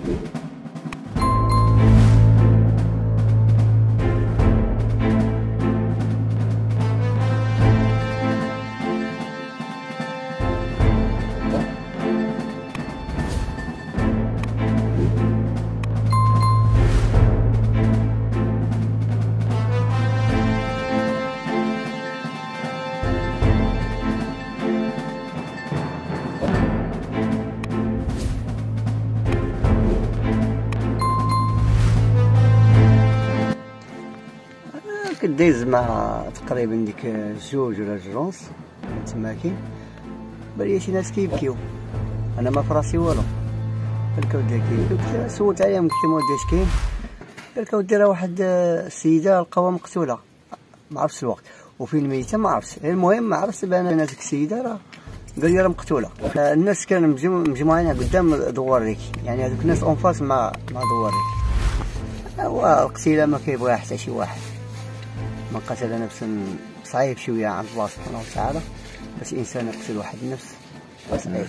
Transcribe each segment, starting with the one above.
كدايز مع تقريبا ديك 2 ولا 2 ونص تماكين، بالي شي ناس كيبكيو، انا ما فراسي والو. قالك اودي كيبكي، سولت عليهم قلت لهم اودي اش كاين؟ قالك اودي راه واحد السيده لقاوها مقتوله، ما عرفتش الوقت وفين ميته ما عرفتش، المهم ما عرفتش بان ديك السيده راه قال لي راه مقتوله. الناس كانوا مجموعين قدام دوار يعني هذوك الناس اونفاس مع دوار هو القتيله ما كيبغيها حتى شي واحد. من قتل نفسا صعيب شويه عند الله سبحانه وتعالى، باش الانسان يقتل واحد النفس صعيب.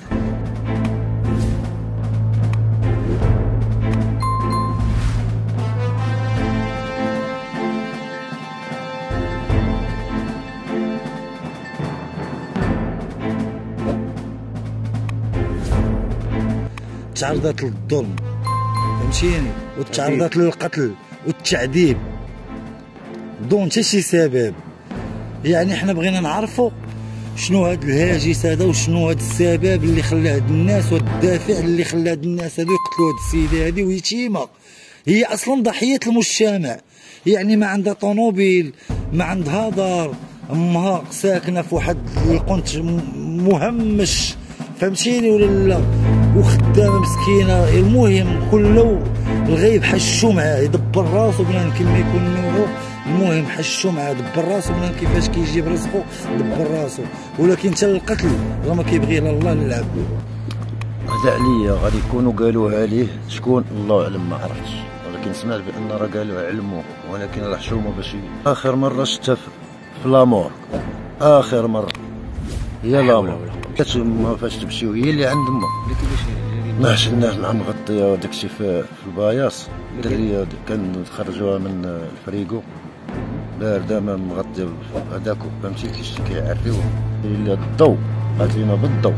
تعرضت للظلم، فهمتيني، وتعرضت للقتل والتعذيب بدون حتى شي سبب. يعني حنا بغينا نعرفوا شنو هاد الهاجس هذا وشنو هاد السبب اللي خلى هاد الناس والدافع اللي خلى هاد الناس هادو يقتلوا هاد السيده هادي، ويتيمه هي اصلا ضحيه المجتمع. يعني ما عندها طوموبيل، ما عندها دار، امها ساكنه في واحد القنت مهمش، فهمتيني ولا لا، وخدامه مسكينه. المهم كله الغيب حشو معاه يدبر راسو بنان كيما يكون نوعو. المهم حشو معاه دبر راسو بنان كيفاش كيجيب رزقو دبر راسو، ولكن حتى القتل راه ما كيبغي لا الله لا العبد. هذا عليا غادي يكونوا قالوها ليه شكون الله اعلم ما عرفتش، ولكن سمعت بان راه قالوها علموه، ولكن راه حشومه باش اخر شفتها في لامور، اخر مره هي لامور فاش تمشيو هي اللي عند ما ما شفناش مع مغطيه وداكشي في الباياص. الدريه كان خرجوها من الفريقو بارده ما مغطيه هذاك، فهمتي كيعريوه الا الضو. قالت لينا بالضو،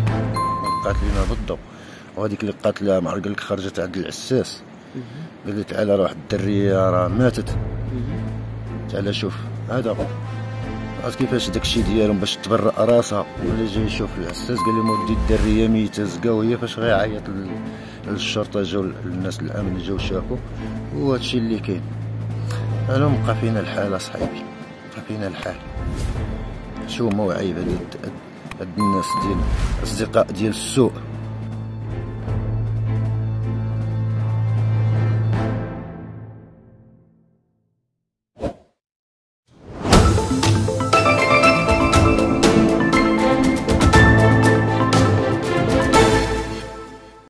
وهذيك اللي قاتلها مع قال لك خرجت عند العساس، قال لي تعال راه واحد الدريه راه ماتت، تعال شوف هذا. عرفت كيفاش داكشي ديالهم باش تبرأ راسها، ولا جاي يشوف العساس قال لهم ودي الدريه ميته زكاو. هي فاش غيعيط للشرطه جاو الناس الامن جاو شافوا، وهادشي اللي كاين. انا بقى فينا الحال اصاحبي، بقى فينا الحال. شو موعيب هاد الناس ديال الاصدقاء ديال السوء.